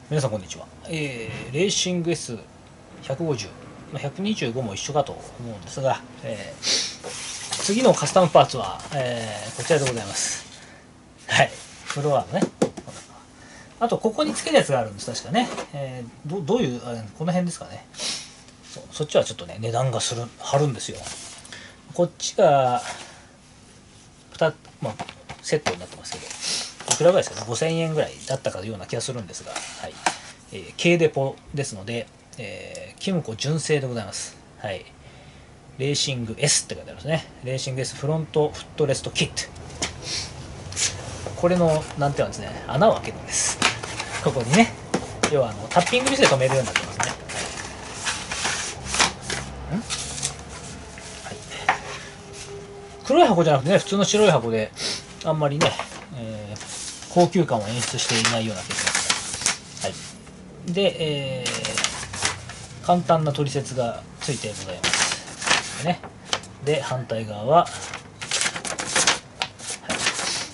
皆さんこんにちは。レーシング S150、125も一緒かと思うんですが、次のカスタムパーツは、こちらでございます。はい。フロアのね。あと、ここにつけるやつがあるんです、確かね。どういう、この辺ですかね。そっちはちょっとね、値段が張るんですよ。こっちが、セットになってますけど、いくらぐらいですかね、5000円ぐらいだったかような気がするんですが、はい。軽デポですので、キムコ純正でございます。はい。レーシング S って書いてありますね。レーシング S フロントフットレストキット。これの、なんていうんですね、穴を開けるんです。ここにね。要はタッピングミスで止めるようになってますね。はい。黒い箱じゃなくてね、普通の白い箱で、あんまりね、高級感を演出していないような気がします。はい。で、簡単な取説がついてございます。ね、で、反対側は、はい、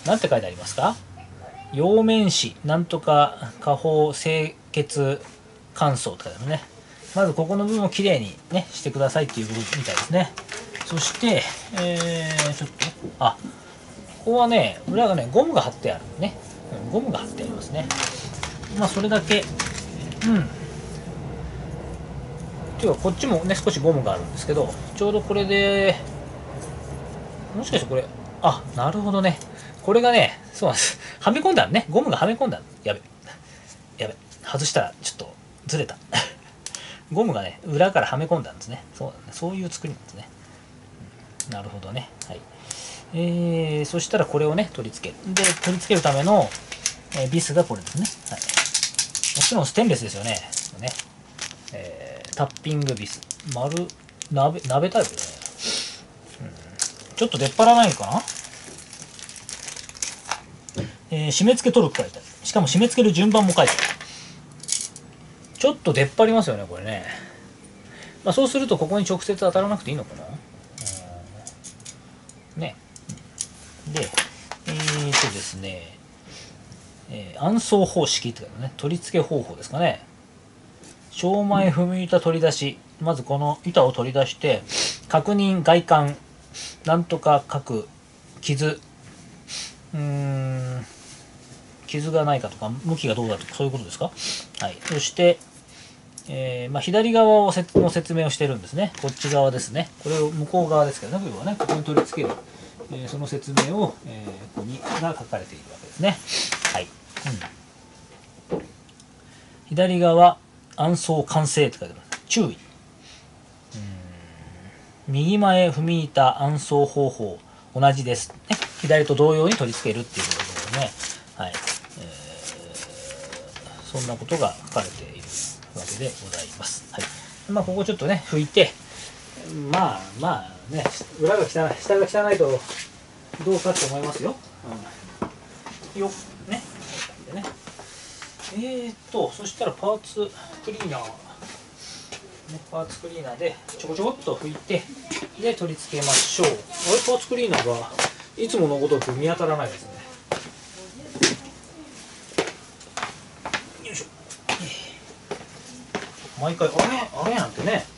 なんて書いてありますか？陽面紙、なんとか下方清潔乾燥って書いてあるね。まずここの部分をきれいにね、してくださいっていうことみたいですね。そして、ちょっと、ここはね、裏がね、ゴムが貼ってあるね。ゴムが貼ってありますね。それだけ、ていうかこっちもね、少しゴムがあるんですけど、ちょうどこれで、もしかしてこれ、なるほどね。これがね、そうなんです。はめ込んだのね。ゴムがはめ込んだの。やべ。外したらちょっとずれた。ゴムがね、裏からはめ込んだんですね。そういう作りなんですね。なるほどね。はい。そしたらこれをね、取り付ける。で、取り付けるための、ビスがこれですね。はい。もちろんステンレスですよね。タッピングビス。鍋タイプですね。ちょっと出っ張らないのかな。締め付けトルク書いてある。しかも締め付ける順番も書いてある。ちょっと出っ張りますよね、これね。そうするとここに直接当たらなくていいのかな。ね。で、ですね、暗装方式って書いてあるね。取り付け方法ですかね。小前踏み板取り出し。まずこの板を取り出して、確認外観、なんとか各傷、傷がないかとか、向きがどうだとか、そういうことですか。はい。そして、左側の説明をしてるんですね。こっち側ですね。これを向こう側ですけどね、要はね、ここに取り付ける、その説明を、ここにが書かれているわけですね。はい。左側、暗装完成って書いてあります。注意。右前踏み板暗装方法同じです、ね。左と同様に取り付けるっていうことですね。はい。そんなことが書かれているわけでございます。はい。ここちょっとね、拭いて、ね、裏が汚い、下が汚いとどうかと思いますよ。よっ、ね。でね。そしたらパーツクリーナー、パーツクリーナーでちょこちょこっと拭いて、で取り付けましょう。パーツクリーナーがいつものごとく見当たらないですね。よいしょ。毎回あれなんてね。ね。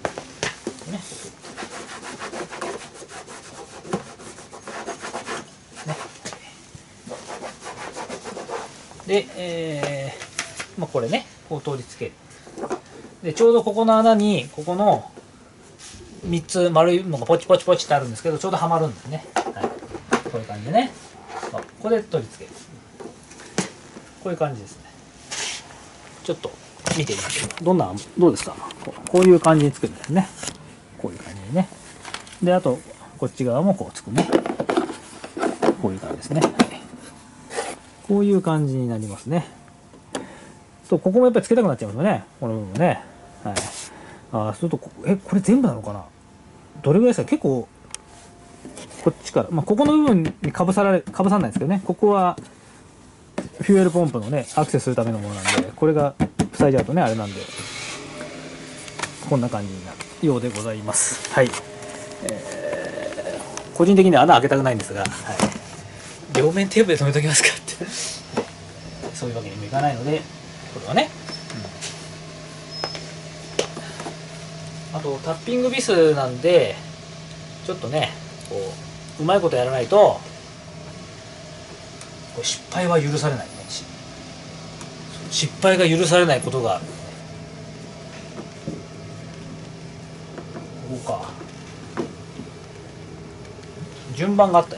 で、これね、こう取り付ける。で、ちょうどここの穴に、ここの3つ丸いのがポチポチポチってあるんですけど、ちょうどはまるんですね。はい。こういう感じでね。ここで取り付ける。こういう感じですね。ちょっと見てみましょう。どうですか？こういう感じに作るんですね。こういう感じでね。で、あと、こっち側もこうつくね。こういう感じですね。はい、こういう感じになりますね。ここもやっぱりつけたくなっちゃいますよね。この部分ね。はい。すると、これ全部なのかな？どれぐらいですか？結構、こっちから、ここの部分にかぶさんないですけどね。ここは、フューエルポンプのね、アクセスするためのものなんで、これが塞いじゃうとね、あれなんで、こんな感じになるようでございます。はい。個人的には穴開けたくないんですが、はい。両面テープで留めときますかって。そういうわけにもいかないので、 これはね。あとタッピングビスなんでちょっとねこううまいことやらないとこれ失敗は許されないね。失敗が許されないことがある。ここか。順番があったよ。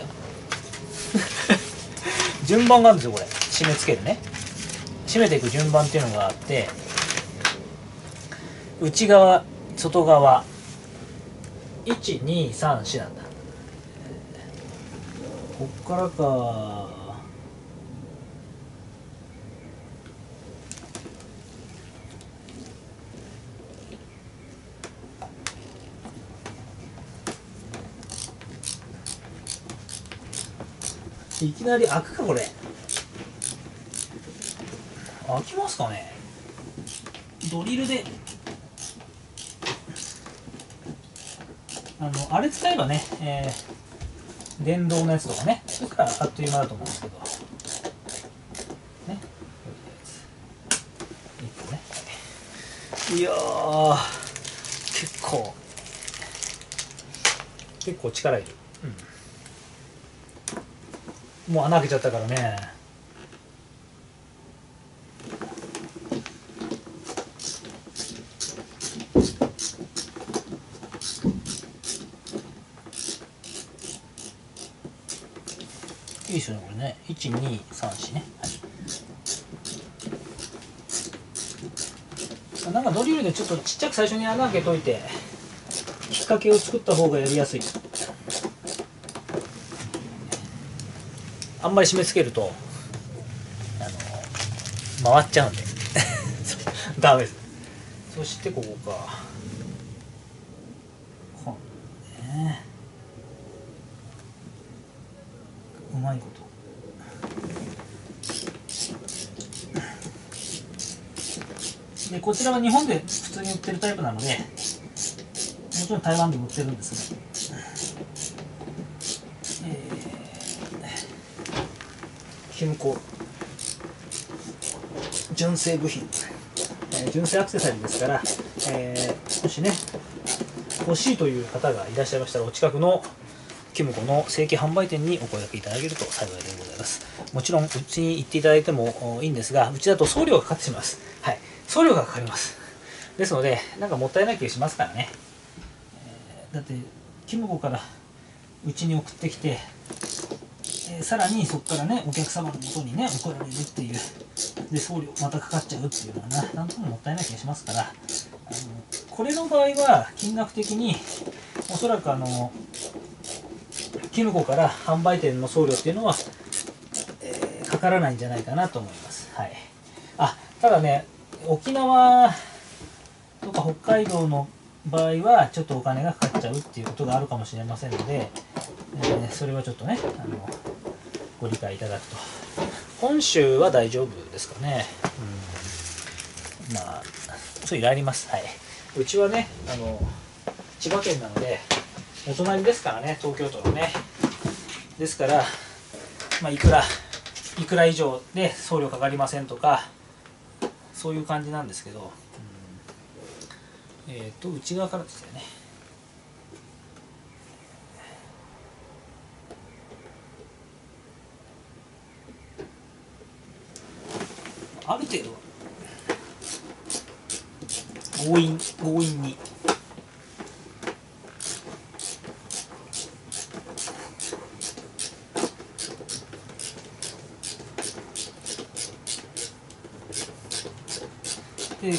順番があるんですよこれ。締め付けるね。締めていく順番っていうのがあって、内側外側1,2,3,4なんだ。こっからか。いきなり開くかこれ。開きますかね。ドリルであれ使えばね、電動のやつとかね、それからあっという間だと思うんですけどね。1個ね。いやー結構力いる、もう穴開けちゃったからね。いいですよねこれね。1,2,3,4ね、はい、なんかドリルでちょっとちっちゃく最初に穴開けといてきっかけを作った方がやりやすい。あんまり締め付けると回っちゃうんでダメです。そしてここか。こうね、うまいことで、こちらは日本で普通に売ってるタイプなので、もちろん台湾でも売ってるんですが、キムコ純正部品、純正アクセサリーですから、もしね欲しいという方がいらっしゃいましたら、お近くのキムコの正規販売店にお声掛けいただけると幸いでございます。もちろんうちに行っていただいてもいいんですが、うちだと送料がかかってしまいます。はい、送料がかかります。ですのでなんかもったいない気がしますからね。だってキムコからうちに送ってきて、さらにそこからねお客様の元にね送られるっていう、で送料またかかっちゃうっていうのはなんとももったいない気がしますから、これの場合は金額的におそらくキムコから販売店の送料っていうのは、かからないんじゃないかなと思います。はい、ただね沖縄とか北海道の場合はちょっとお金がかかっちゃうっていうことがあるかもしれませんので、それはちょっとねご理解いただくと。本州は大丈夫ですかね。まあそういうのあります。はい、うちはね千葉県なのでお隣ですからね、東京都のね。ですから、いくら以上で送料かかりませんとかそういう感じなんですけど、内側からですよね。ある程度強引にで、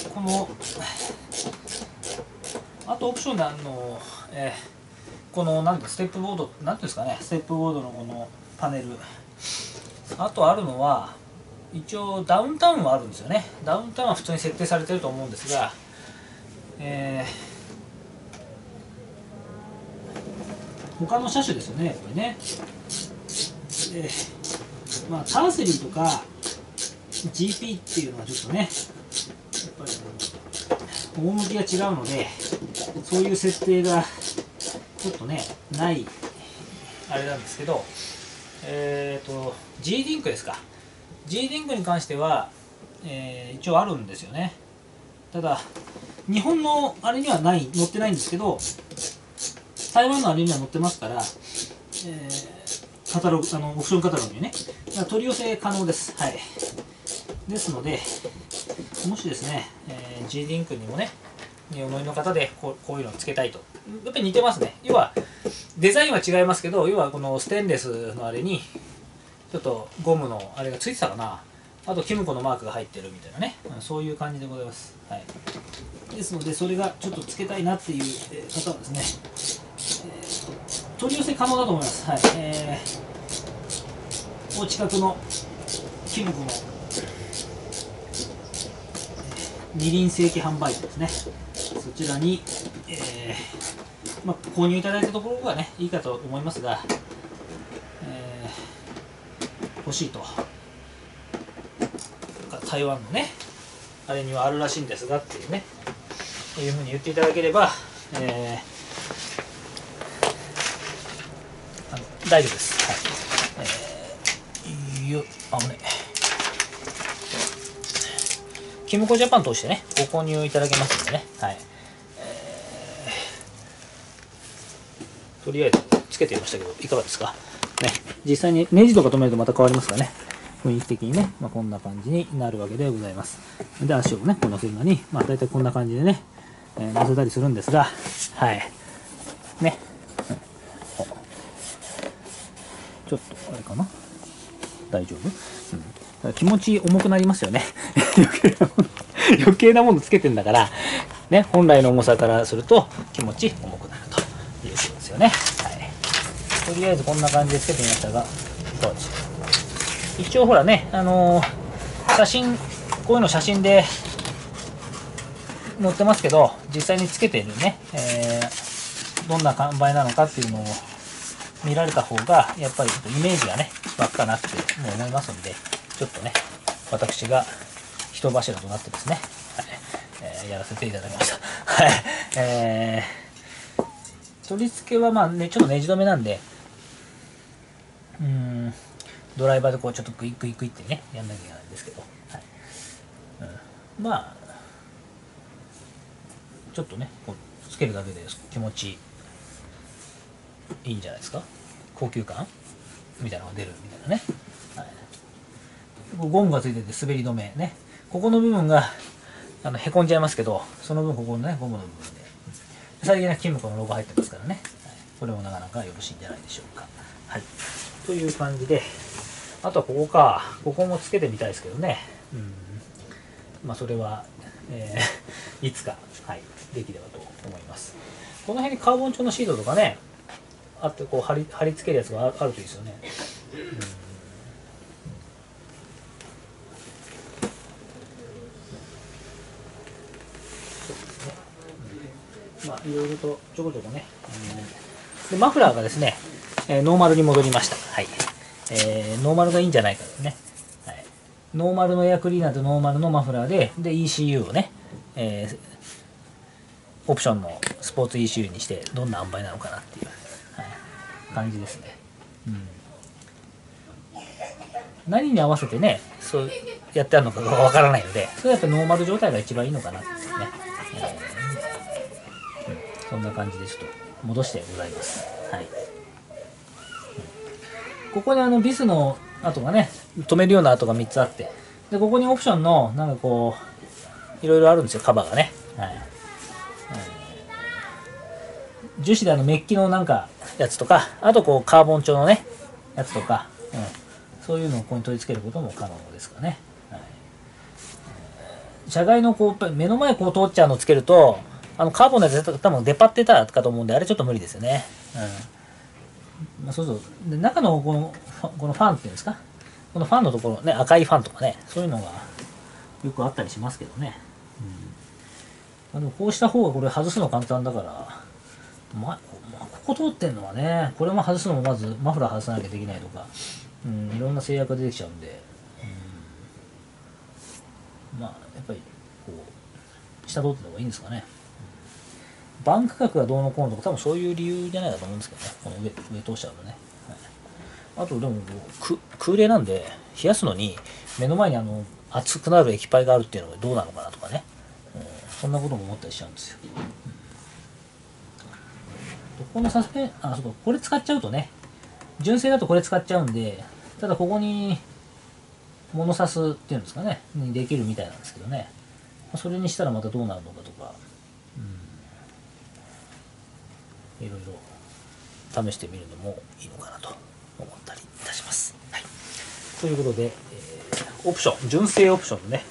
あとオプションでこのステップボード、なんていうんですかね、ステップボードのこのパネル、あとあるのは一応ダウンタウンはあるんですよね。ダウンタウンは普通に設定されてると思うんですが、他の車種ですよねやっぱりね。でターセリーとか GP っていうのはちょっとねやっぱり趣が違うので、そういう設定がちょっとねないあれなんですけど、G リンクですか。 G リンクに関しては一応あるんですよね。ただ日本のあれには載ってないんですけど、台湾のあれには載ってますから、カタログ、オプションカタログにね、だから取り寄せ可能です。はい。ですので、もしですね、G リンクにもね、お乗りの方でこういうのをつけたいと。やっぱり似てますね。要は、デザインは違いますけど、要はこのステンレスのあれに、ちょっとゴムのあれがついてたかな。あと、キムコのマークが入ってるみたいなね。そういう感じでございます。はい。ですので、それがちょっとつけたいなっていう方はですね、取り寄せ可能だと思います。はい。お近くのキムコの二輪正規販売店ですね。そちらに、購入いただいたところがね、いいかと思いますが、欲しいと。台湾のね、あれにはあるらしいんですがっていうね、いうふうに言っていただければ、大丈夫です。はい。危ねえ。キムコジャパン通してね、ご購入いただけますんでね。はい。とりあえずつけてみましたけど、いかがですかね。実際にネジとか止めるとまた変わりますからね。雰囲気的にね、こんな感じになるわけでございます。で、足をね、こう乗せるのに、大体こんな感じでね、乗せたりするんですが、はい。ね。ちょっと、あれかな大丈夫、気持ち重くなりますよね。余計なものつけてんだから、ね、本来の重さからすると気持ち重くなるということですよね。はい。とりあえずこんな感じでつけてみましたが、どうでしょう。一応ほらね、写真、こういうの写真で載ってますけど、実際につけてるね、どんな販売なのかっていうのを見られた方が、やっぱりイメージがね、湧くかなって思いますんで、ちょっとね、私が人柱となってですね、はい、やらせていただきました。はい。取り付けはね、ちょっとネジ止めなんで、ドライバーでこうちょっとグイグイグイってね、やんなきゃいけないんですけど、はい。ちょっとね、こうつけるだけで気持ちいいんじゃないですか。高級感みたいなのが出るみたいなね。はい、ゴムがついてて滑り止めね。ここの部分がへこんじゃいますけど、その分ここのね、ゴムの部分で。最近はキムコのロゴ入ってますからね。はい、これもなかなかよろしいんじゃないでしょうか。はい。という感じで、あとはここか。ここもつけてみたいですけどね。それは、いつか、はい、できればと思います。この辺にカーボン調のシートとかね、あってこう貼り付けるやつがあるといいですよね。いろいろとちょこちょこね。でマフラーがですね、ノーマルに戻りました。はい。ノーマルがいいんじゃないかですね。はい、ノーマルのエアクリーナーとノーマルのマフラーで、ECU をね、オプションのスポーツ ECU にしてどんな塩梅なのかなっていう、はい、感じですね。何に合わせてね、そうやってあるのかがわからないので、それはやっぱノーマル状態が一番いいのかなっていうね。そんな感じでちょっと戻してございます。はい。ここにビスの跡がね、止めるような跡が3つあって、で、ここにオプションの、なんかこう、いろいろあるんですよ、カバーがね。はい。樹脂でメッキのなんかやつとか、あとこうカーボン調のね、やつとか、そういうのをここに取り付けることも可能ですかね。はい、車外のこう目の前こう通っちゃうのをつけると、カーボンのやつ多分出っ張ってたかと思うんで、あれちょっと無理ですよね。そうそう。で中のこのファンっていうんですか、このファンのところね、赤いファンとかね、そういうのがよくあったりしますけどね。でもこうした方がこれ外すの簡単だから、ここ通ってんのはね、これも外すのもまずマフラー外さなきゃできないとか、いろんな制約が出てきちゃうんで、やっぱりこう下通ってた方がいいんですかね。バンク角がどうのこうのとか多分そういう理由じゃないかと思うんですけどね、この上通しちゃうとね。 あとでも空冷なんで冷やすのに目の前に熱くなる液パイがあるっていうのがどうなのかなとかね、そんなことも思ったりしちゃうんですよ。このサスペンそうか、これ使っちゃうとね、純正だとこれ使っちゃうんで、ただここにモノサスっていうんですかね、にできるみたいなんですけどね、それにしたらまたどうなるのかとか、いろいろ試してみるのもいいのかなと思ったりいたします。はい、ということで、オプション、純正オプションのね、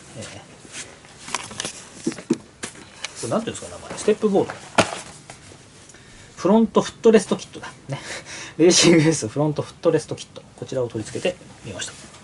これなんていうんですか、名前、ステップボード。フロントフットレストキットだ。ね。レーシングベースフロントフットレストキット。こちらを取り付けてみました。